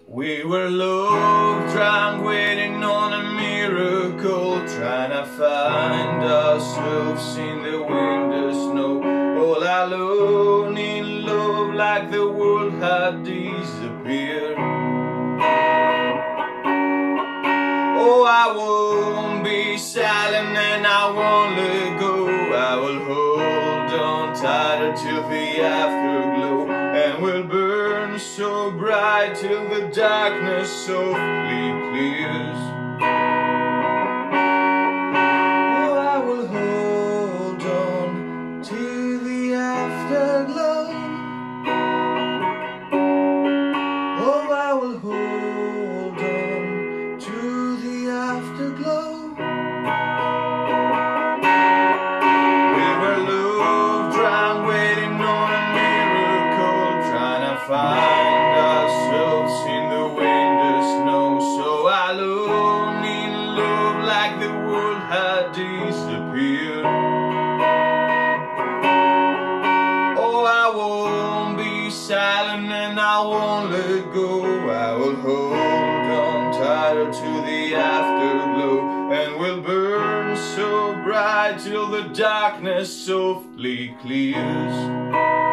We were love drunk, waiting on a miracle, trying to find ourselves in the winter snow, all alone in love, like the world had disappeared. Oh, I won't be silent and I won't let go. I will hold on tighter till the afterglow, and we'll burn so bright till the darkness softly clears. Oh, I will hold on till the afterglow. Oh, I will hold on to the afterglow. Find ourselves in the winter snow, so alone in love, like the world had disappeared. Oh, I won't be silent and I won't let go. I will hold on tighter to the afterglow, and we'll burn so bright till the darkness softly clears.